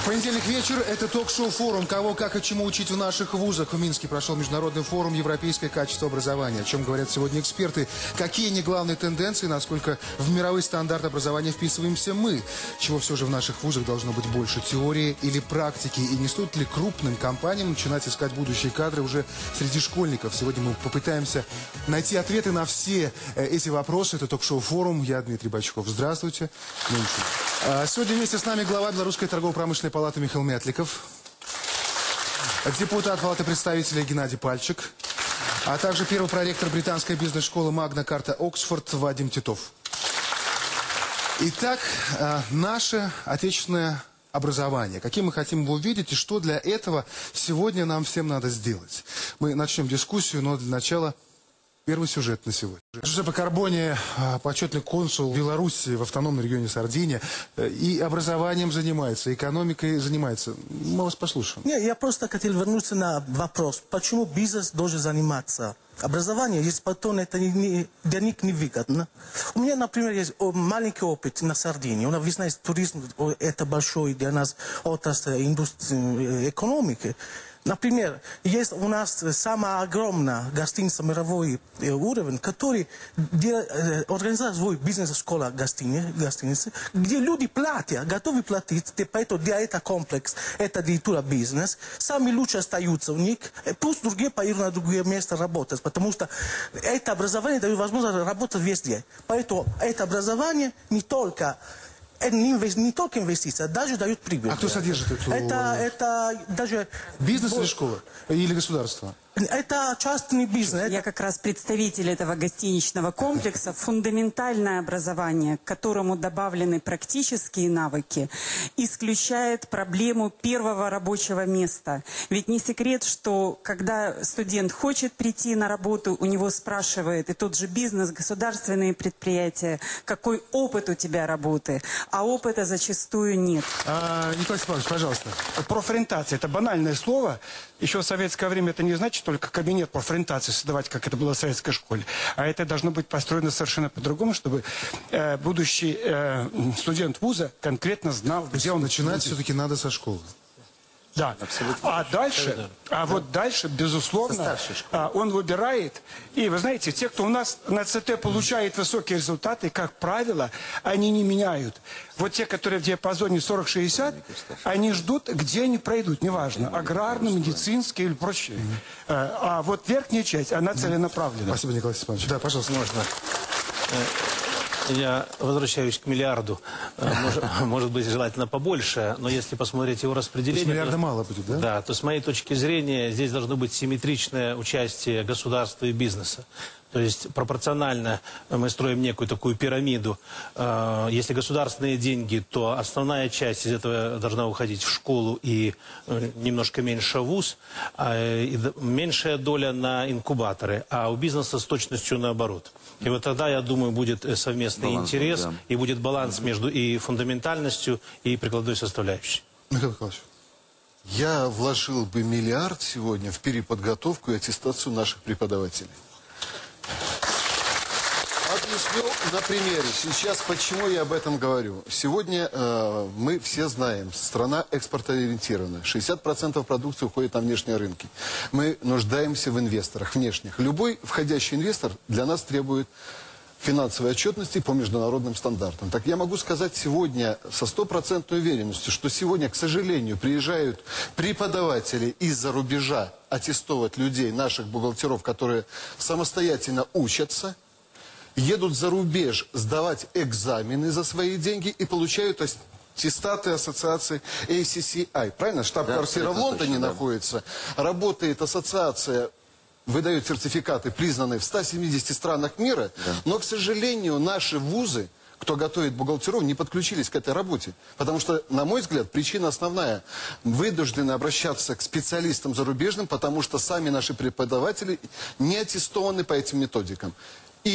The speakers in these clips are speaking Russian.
Понедельник вечер – это ток-шоу «Форум». Кого, как и чему учить в наших вузах. В Минске прошел международный форум «Европейское качество образования». О чем говорят сегодня эксперты. Какие не главные тенденции, насколько в мировой стандарт образования вписываемся мы. Чего все же в наших вузах должно быть больше, теории или практики. И не стоит ли крупным компаниям начинать искать будущие кадры уже среди школьников. Сегодня мы попытаемся найти ответы на все эти вопросы. Это ток-шоу «Форум». Я Дмитрий Бочков. Здравствуйте. Сегодня вместе с нами глава Белорусской торгово-промышленной палаты Михаил Мятликов, депутат Палаты представителей Геннадий Пальчик, а также первый проректор британской бизнес-школы Магна Карта Оксфорд Вадим Титов. Итак, наше отечественное образование. Каким мы хотим его увидеть и что для этого сегодня нам всем надо сделать. Мы начнем дискуссию, но для начала первый сюжет на сегодня. Джузеппе Карбони, почетный консул Беларуси в автономном регионе Сардиния, и образованием занимается, экономикой занимается. Мы вас послушаем. Не, я просто хотел вернуться на вопрос, почему бизнес должен заниматься образованием, если потом это для них невыгодно. У меня, например, есть маленький опыт на Сардинии. Вы знаете, туризм это большой для нас отрасль индустрии, экономики. Например, есть у нас самая огромная гостиница мировой уровень, который организует свой бизнес-школа гостиницы, где люди платят, готовы платить, поэтому для этого комплекс, это директура бизнес, сами лучше остаются у них, пусть другие поедут на другое место работать, потому что это образование дает возможность работать везде. Поэтому это образование не только инвестиция, даже дает прибыль. А кто содержит эту... Это даже... Бизнес или школа? Или государство? Это частный бизнес. Я как раз представитель этого гостиничного комплекса. Фундаментальное образование, к которому добавлены практические навыки, исключает проблему первого рабочего места. Ведь не секрет, что когда студент хочет прийти на работу, у него спрашивает и тот же бизнес, государственные предприятия, какой опыт у тебя работы, а опыта зачастую нет. Николай Степанович, пожалуйста. Профориентация – это банальное слово. Еще в советское время это не значит только кабинет профориентации создавать, как это было в советской школе. А это должно быть построено совершенно по-другому, чтобы будущий студент вуза конкретно знал, где он начинать все-таки надо со школы. Да. А дальше, вот дальше, безусловно, он выбирает. И вы знаете, те, кто у нас на ЦТ получает высокие результаты, как правило, они не меняют. Вот те, которые в диапазоне 40-60, они ждут, где они пройдут, неважно, аграрный, медицинский или прочее. А вот верхняя часть, она целенаправлена. Спасибо, Николай Степанович. Да, пожалуйста. Можно. Я возвращаюсь к миллиарду. Может быть, желательно побольше, но если посмотреть его распределение... Миллиарда мало будет, да? Да, то с моей точки зрения здесь должно быть симметричное участие государства и бизнеса. То есть пропорционально мы строим некую такую пирамиду. Если государственные деньги, то основная часть из этого должна уходить в школу и немножко меньше в вуз, и меньшая доля на инкубаторы, а у бизнеса с точностью наоборот. И вот тогда, я думаю, будет совместный интерес, да. И будет баланс между и фундаментальностью, и прикладной составляющей. Михаил Николаевич. Я вложил бы миллиард сегодня в переподготовку и аттестацию наших преподавателей. Объясню на примере. Сейчас почему я об этом говорю. Сегодня мы все знаем, страна экспортоориентированная. 60% продукции уходит на внешние рынки. Мы нуждаемся в инвесторах внешних. Любой входящий инвестор для нас требует финансовой отчетности по международным стандартам. Так я могу сказать сегодня со стопроцентной уверенностью, что сегодня, к сожалению, приезжают преподаватели из-за рубежа аттестовать людей, наших бухгалтеров, которые самостоятельно учатся, едут за рубеж сдавать экзамены за свои деньги и получают аттестаты ассоциации ACCI. Правильно? Штаб-квартира в Лондоне находится. Работает ассоциация, выдает сертификаты, признанные в 170 странах мира, но, к сожалению, наши вузы, кто готовит бухгалтеров, не подключились к этой работе. Потому что, на мой взгляд, причина основная. Вынуждены обращаться к специалистам зарубежным, потому что сами наши преподаватели не аттестованы по этим методикам. И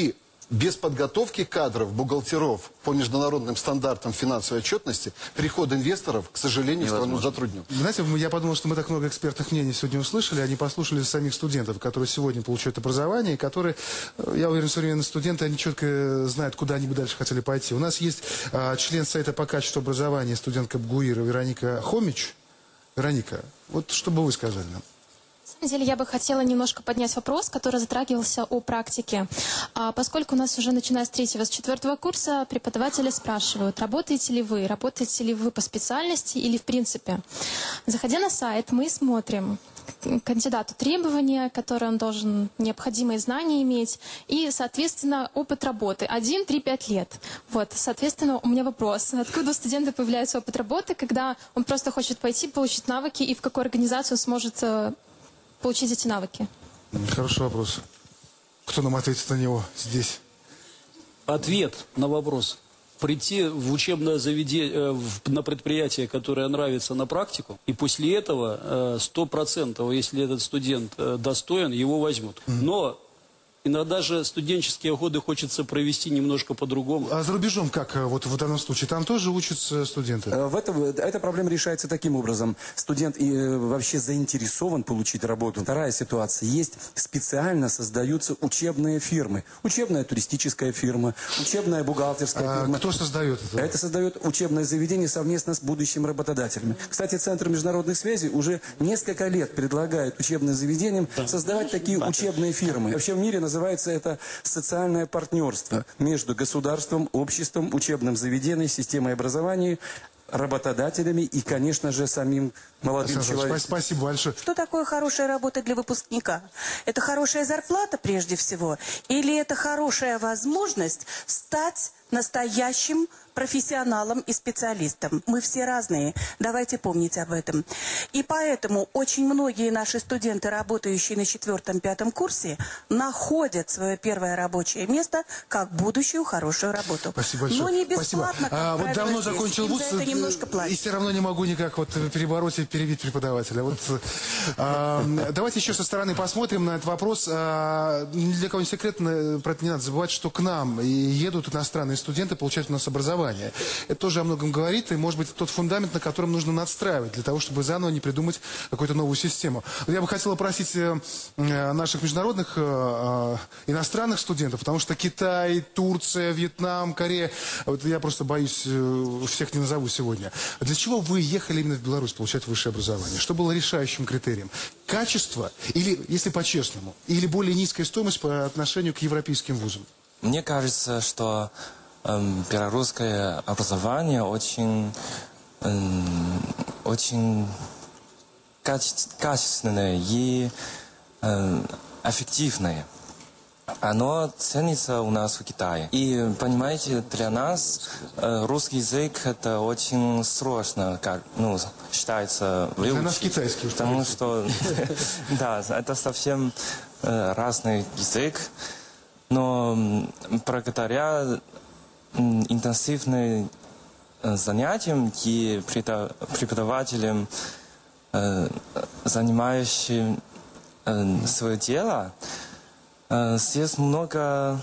без подготовки кадров, бухгалтеров по международным стандартам финансовой отчетности, приход инвесторов, к сожалению, страну затруднен. Знаете, я подумал, что мы так много экспертных мнений сегодня услышали, они послушали самих студентов, которые сегодня получают образование, и которые, я уверен, современные студенты, они четко знают, куда они бы дальше хотели пойти. У нас есть член Совета по качеству образования, студентка БГУИРа Вероника Хомич. Вероника, вот что бы вы сказали нам? На самом деле я бы хотела немножко поднять вопрос, который затрагивался о практике. Поскольку у нас уже начиная с 3-го, с 4-го курса преподаватели спрашивают, работаете ли вы по специальности или в принципе. Заходя на сайт, мы смотрим кандидату требования, которые он должен необходимые знания иметь, и, соответственно, опыт работы 1-3-5 лет. Вот, соответственно, у меня вопрос, откуда у студента появляется опыт работы, когда он просто хочет пойти, получить навыки, и в какую организацию сможет получить эти навыки? Хороший вопрос. Кто нам ответит на него здесь? Ответ на вопрос. Прийти в учебное заведение, на предприятие, которое нравится, на практику, и после этого 100%, если этот студент достоин, его возьмут. Но иногда же студенческие годы хочется провести немножко по-другому. А за рубежом как вот в данном случае? Там тоже учатся студенты? Эта проблема решается таким образом. Студент вообще заинтересован получить работу. Вторая ситуация. Есть специально создаются учебные фирмы. Учебная туристическая фирма, учебная бухгалтерская фирма. Кто создает это? Это создает учебное заведение совместно с будущими работодателями. Кстати, Центр международных связей уже несколько лет предлагает учебным заведениям создавать такие учебные фирмы. Вообще в мире называется это социальное партнерство между государством, обществом, учебным заведением, системой образования, работодателями и, конечно же, самим молодым человеком. Спасибо большое. Что такое хорошая работа для выпускника? Это хорошая зарплата прежде всего? Или это хорошая возможность стать настоящим профессионалом и специалистом? Мы все разные, давайте помнить об этом. И поэтому очень многие наши студенты, работающие на 4-5 курсе, находят свое первое рабочее место как будущую хорошую работу. Спасибо большое. Но не бесплатно, как вот давно здесь. закончил вуз, это немножко платят. и все равно не могу никак вот перебороть и перебить преподавателя. Вот, давайте еще со стороны посмотрим на этот вопрос. Ни для кого не секретно, про это не надо забывать, что к нам едут иностранные студенты получать у нас образование. Это тоже о многом говорит, и, может быть, тот фундамент, на котором нужно надстраивать, для того, чтобы заново не придумать какую-то новую систему. Я бы хотел попросить наших международных иностранных студентов, потому что Китай, Турция, Вьетнам, Корея, вот я просто боюсь, всех не назову сегодня. Для чего вы ехали именно в Беларусь получать высшее образование? Что было решающим критерием? Качество, или, если по-честному, или более низкая стоимость по отношению к европейским вузам? Мне кажется, что белорусское образование очень качественное и эффективное. Оно ценится у нас в Китае. И, понимаете, для нас русский язык это очень сложно, считается, выучить. Для нас китайский. Потому что, да, это совсем разный язык. Но благодаря интенсивным занятиям и преподавателям, занимающим свое дело, здесь много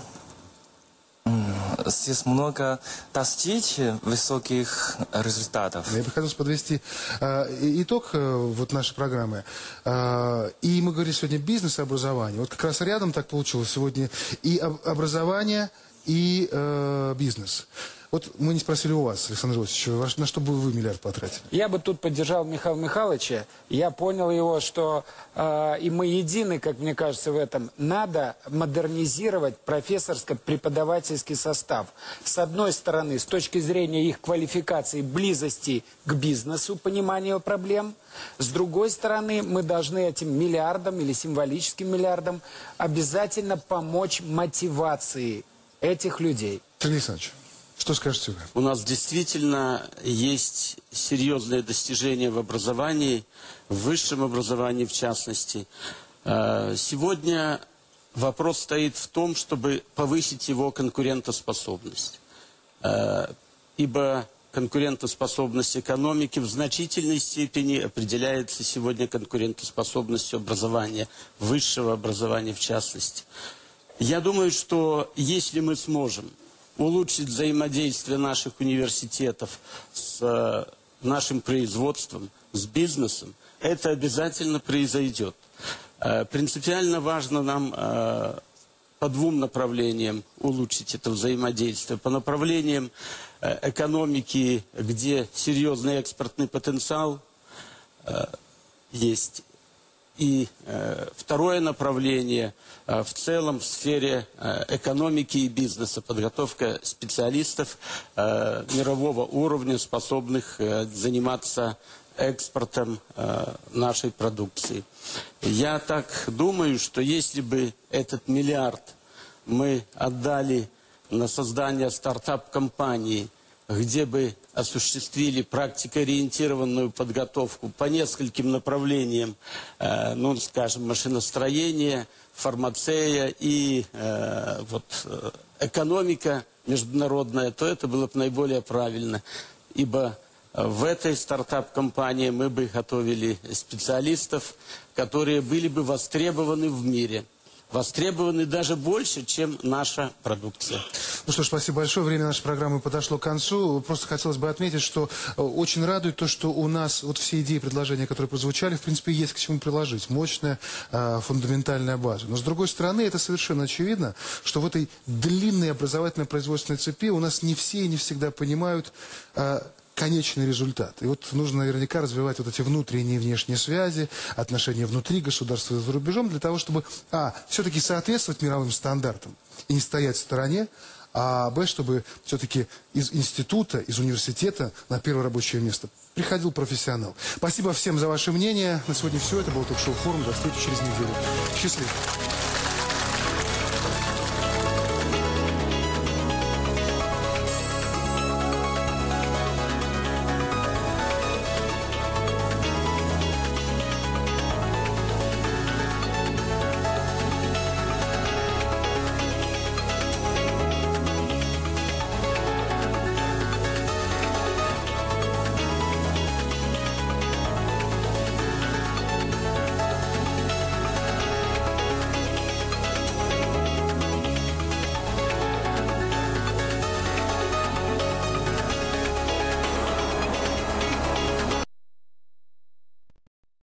достичь высоких результатов. Я бы хотел подвести итог вот нашей программы. И мы говорили сегодня бизнес и образование. Вот как раз рядом так получилось сегодня и образование, и бизнес. Вот мы не спросили у вас, Александр Иосифович, на что бы вы миллиард потратили? Я бы тут поддержал Михаила Михайловича. Я понял его, что и мы едины, как мне кажется, в этом. Надо модернизировать профессорско-преподавательский состав. С одной стороны, с точки зрения их квалификации, близости к бизнесу, понимания проблем. С другой стороны, мы должны этим миллиардом или символическим миллиардом обязательно помочь мотивации этих людей. Сергей Александрович, что скажете вы? У нас действительно есть серьезные достижения в образовании, в высшем образовании в частности. Сегодня вопрос стоит в том, чтобы повысить его конкурентоспособность. Ибо конкурентоспособность экономики в значительной степени определяется сегодня конкурентоспособностью образования, высшего образования в частности. Я думаю, что если мы сможем улучшить взаимодействие наших университетов с нашим производством, с бизнесом, это обязательно произойдет. Принципиально важно нам по двум направлениям улучшить это взаимодействие. По направлениям экономики, где серьезный экспортный потенциал есть. И второе направление в целом в сфере экономики и бизнеса. Подготовка специалистов мирового уровня, способных заниматься экспортом нашей продукции. Я так думаю, что если бы этот миллиард мы отдали на создание стартап-компании, где бы осуществили практикоориентированную подготовку по нескольким направлениям, ну, скажем, машиностроение, фармацея и экономика международная, то это было бы наиболее правильно. Ибо в этой стартап-компании мы бы готовили специалистов, которые были бы востребованы в мире. Востребованы даже больше, чем наша продукция. Ну что ж, спасибо большое. Время нашей программы подошло к концу. Просто хотелось бы отметить, что очень радует то, что у нас вот все идеи и предложения, которые прозвучали, в принципе, есть к чему приложить. Мощная фундаментальная база. Но с другой стороны, это совершенно очевидно, что в этой длинной образовательно-производственной цепи у нас не все и не всегда понимают конечный результат. И вот нужно наверняка развивать вот эти внутренние и внешние связи, отношения внутри государства и за рубежом, для того, чтобы, все-таки соответствовать мировым стандартам и не стоять в стороне, а, б, чтобы все-таки из института, из университета на первое рабочее место приходил профессионал. Спасибо всем за ваше мнение. На сегодня все. Это был ток-шоу «Форум». До встречи через неделю. Счастливо.